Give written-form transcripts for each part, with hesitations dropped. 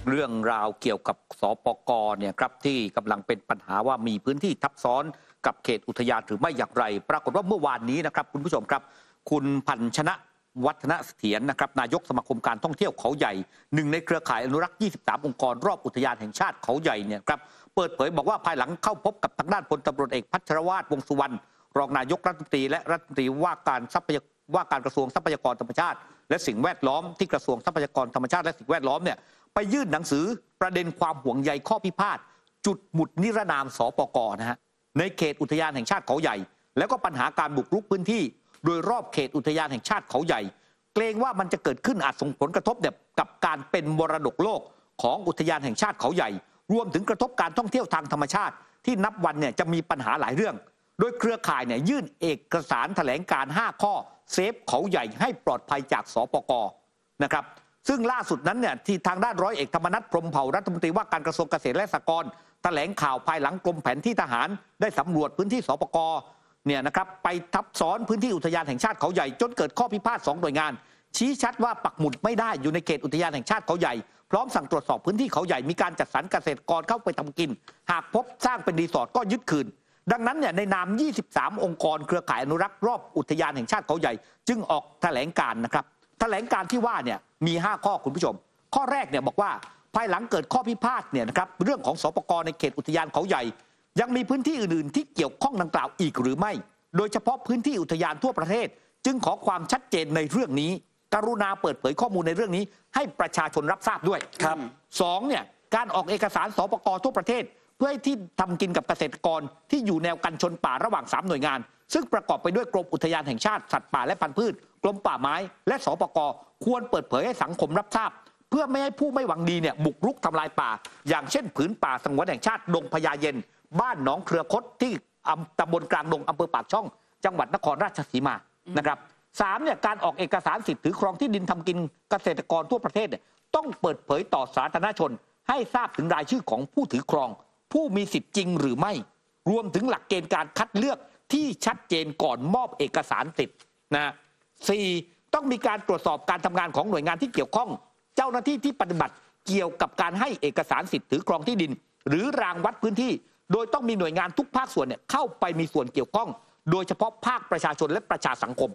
เรื่องราวเกี่ยวกับสปก.เนี่ยครับที่กำลังเป็นปัญหาว่ามีพื้นที่ทับซ้อนกับเขตอุทยานหรือไม่อย่างไรปรากฏว่าเมื่อวานนี้นะครับคุณผู้ชมครับคุณพันชนะวัฒนเสถียรนะครับนายกสมาคมการท่องเที่ยวเขาใหญ่หนึ่งในเครือข่ายอนุรักษ์23องค์กรรอบอุทยานแห่งชาติเขาใหญ่เนี่ยครับเปิดเผยบอกว่าภายหลังเข้าพบกับทางด้านพลตำรวจเอกพัชรวาทวงษ์สุวรรณรองนายกรัฐมนตรีและรัฐมนตรีว่าการกระทรวงทรัพยากรธรรมชาติและสิ่งแวดล้อมที่กระทรวงทรัพยากรธรรมชาติและสิ่งแวดล้อมเนี่ยไปยื่นหนังสือประเด็นความห่วงใยข้อพิพาทจุดหมุดนิรนามสปก.นะฮะในเขตอุทยานแห่งชาติเขาใหญ่แล้วก็ปัญหาการบุกรุกพื้นที่โดยรอบเขตอุทยานแห่งชาติเขาใหญ่เกรงว่ามันจะเกิดขึ้นอาจส่งผลกระทบกับการเป็นมรดกโลกของอุทยานแห่งชาติเขาใหญ่รวมถึงกระทบการท่องเที่ยวทางธรรมชาติที่นับวันเนี่ยจะมีปัญหาหลายเรื่องโดยเครือข่ายเนี่ยยื่นเอกสารแถลงการ5ข้อเซฟเขาใหญ่ให้ปลอดภัยจากสปก.นะครับซึ่งล่าสุดนั้นเนี่ยที่ทางด้านร้อยเอกธรรมนัสพรหมเผ่ารัฐมนตรีว่าการกระทรวงเกษตรและสหกรณ์แถลงข่าวภายหลังกรมแผนที่ทหารได้สำรวจพื้นที่สปก.เนี่ยนะครับไปทับซ้อนพื้นที่อุทยานแห่งชาติเขาใหญ่จนเกิดข้อพิพาท2หน่วยงานชี้ชัดว่าปักหมุดไม่ได้อยู่ในเขตอุทยานแห่งชาติเขาใหญ่พร้อมสั่งตรวจสอบพื้นที่เขาใหญ่มีการจัดสรรเกษตรกรเข้าไปทำกินหากพบสร้างเป็นรีสอร์ทก็ยึดคืนดังนั้นเนี่ยในนาม23องค์กรเครือข่ายอนุรักษ์รอบอุทยานแห่งชาติเขาใหญ่จึงออกแถลงการนะครับแถลงการที่ว่าเนี่ยมี5ข้อคุณผู้ชมข้อแรกเนี่ยบอกว่าภายหลังเกิดข้อพิพาทเนี่ยนะครับเรื่องของสปก.ในเขตอุทยานเขาใหญ่ยังมีพื้นที่อื่นๆที่เกี่ยวข้องดังกล่าวอีกหรือไม่โดยเฉพาะพื้นที่อุทยานทั่วประเทศจึงขอความชัดเจนในเรื่องนี้กรุณาเปิดเผยข้อมูลในเรื่องนี้ให้ประชาชนรับทราบด้วยครับ2เนี่ยการออกเอกสารสปก.ทั่วประเทศเพื่อให้ที่ทำกินกับเกษตรกรที่อยู่แนวกันชนป่าระหว่าง3หน่วยงานซึ่งประกอบไปด้วยกรมอุทยานแห่งชาติสัตว์ป่าและพันธุ์พืชกรมป่าไม้และสปก.ควรเปิดเผยให้สังคมรับทราบเพื่อไม่ให้ผู้ไม่หวังดีเนี่ยบุกรุกทำลายป่าอย่างเช่นผืนป่าสงวนแห่งชาติดงพญาเย็นบ้านหนองเครือคดที่ตำบลกลางดงอำเภอปากช่องจังหวัดนครราชสีมานะครับ3เนี่ยการออกเอกสารสิทธิ์ถือครองที่ดินทำกินเกษตรกรทั่วประเทศเนี่ยต้องเปิดเผยต่อสาธารณชนให้ทราบถึงรายชื่อของผู้ถือครองผู้มีสิทธิ์จริงหรือไม่รวมถึงหลักเกณฑ์การคัดเลือกที่ชัดเจนก่อนมอบเอกสารสิทธิ์นะ4ต้องมีการตรวจสอบการทำงานของหน่วยงานที่เกี่ยวข้องเจ้าหน้าที่ที่ปฏิบัติเกี่ยวกับการให้เอกสารสิทธิ์ถือครองที่ดินหรือรางวัดพื้นที่โดยต้องมีหน่วยงานทุกภาคส่วนเนี่ยเข้าไปมีส่วนเกี่ยวข้องโดยเฉพาะภาคประชาชนและประชาสังคม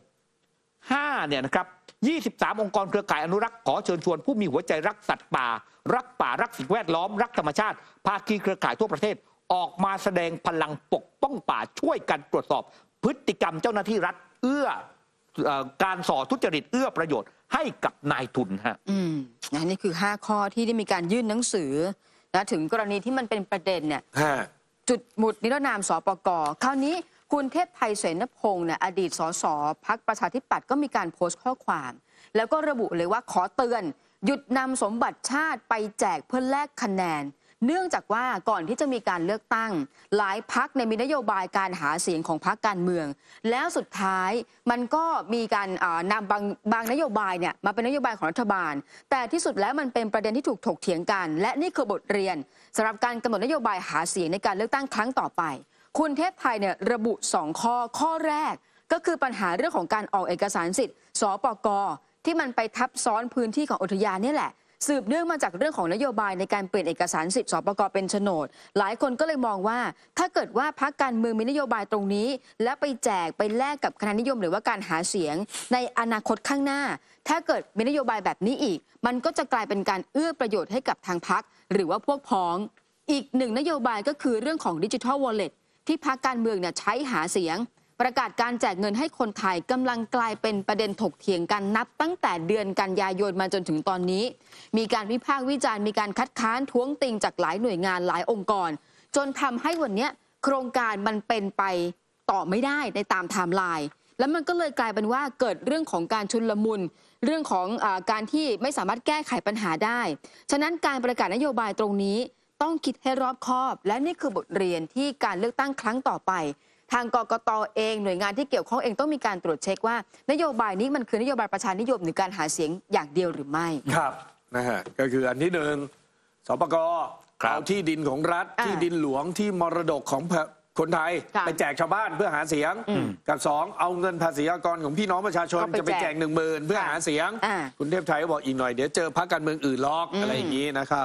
5เนี่ยนะครับ23องค์กรเครือข่ายอนุรักษ์ขอเชิญชวนผู้มีหัวใจรักสัตว์ป่ารักสิ่งแวดล้อมรักธรรมชาติภาคีเครือข่ายทั่วประเทศออกมาแสดงพลังปกป้องป่าช่วยกันตรวจสอบพฤติกรรมเจ้าหน้าที่รัฐการส่อทุจริตเอื้อประโยชน์ให้กับนายทุนฮะนี่คือ5ข้อที่ได้มีการยื่นหนังสือนะถึงกรณีที่มันเป็นประเด็นเนี่ยจุดหมุดนิรนามสปก.คราวนี้คุณเทพไทยเสนพงศ์เนี่ยอดีตสสพรรคประชาธิปัตย์ก็มีการโพสต์ข้อความแล้วก็ระบุเลยว่าขอเตือนหยุดนำสมบัติชาติไปแจกเพื่อแลกคะแนนเนื่องจากว่าก่อนที่จะมีการเลือกตั้งหลายพรรคมีนโยบายการหาเสียงของพรรคการเมืองแล้วสุดท้ายมันก็มีการนำบางนโยบายเนี่ยมาเป็นนโยบายของรัฐบาลแต่ที่สุดแล้วมันเป็นประเด็นที่ถูกถกเถียงกันและนี่คือบทเรียนสำหรับการกำหนดนโยบายหาเสียงในการเลือกตั้งครั้งต่อไปคุณเทพไทยเนี่ยระบุ2ข้อแรกก็คือปัญหาเรื่องของการออกเอกสารสิทธิ์สปก.ที่มันไปทับซ้อนพื้นที่ของอุทยานนี่แหละสืบเนื่องมาจากเรื่องของนโยบายในการเปลี่ยนเอกสารสิทธิ์สปก.เป็นโฉนดหลายคนก็เลยมองว่าถ้าเกิดว่าพรรคการเมืองมีนโยบายตรงนี้แล้วไปแจกไปแลกกับคะแนนนิยมหรือว่าการหาเสียงในอนาคตข้างหน้าถ้าเกิดมีนโยบายแบบนี้อีกมันก็จะกลายเป็นการเอื้อประโยชน์ให้กับทางพรรคหรือว่าพวกพ้องอีก1นโยบายก็คือเรื่องของ Digital Wallet ที่พรรคการเมืองเนี่ยใช้หาเสียงประกาศการแจกเงินให้คนไทยกำลังกลายเป็นประเด็นถกเถียงกันนับตั้งแต่เดือนกันยายนมาจนถึงตอนนี้มีการวิพากษ์วิจารณ์มีการคัดค้านท้วงติงจากหลายหน่วยงานหลายองค์กรจนทำให้วันนี้โครงการมันเป็นไปต่อไม่ได้ในตามไทม์ไลน์แล้วมันก็เลยกลายเป็นว่าเกิดเรื่องของการชุลมุนเรื่องของการที่ไม่สามารถแก้ไขปัญหาได้ฉะนั้นการประกาศนโยบายตรงนี้ต้องคิดให้รอบคอบและนี่คือบทเรียนที่การเลือกตั้งครั้งต่อไปทางกกต.เองหน่วยงานที่เกี่ยวข้องเองต้องมีการตรวจเช็คว่านโยบายนี้มันคือนโยบายประชานิยมหรือการหาเสียงอย่างเดียวหรือไม่ครับนะฮะก็คืออันที่1สปก.เอาที่ดินของรัฐที่ดินหลวงที่มรดกของคนไทยไปแจกชาวบ้านเพื่อหาเสียงกับ2เอาเงินภาษีอากรของพี่น้องประชาชนจะไปแจก10,000เพื่อหาเสียงคุณเทพไทยก็บอกอีกหน่อยเดี๋ยวเจอพรรคการเมืองอื่นล็อกอะไรอย่างนี้นะครับ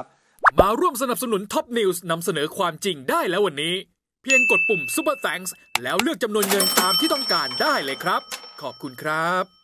มาร่วมสนับสนุนท็อปนิวส์นำเสนอความจริงได้แล้ววันนี้เพียงกดปุ่ม Super Thanks แล้วเลือกจำนวนเงินตามที่ต้องการได้เลยครับขอบคุณครับ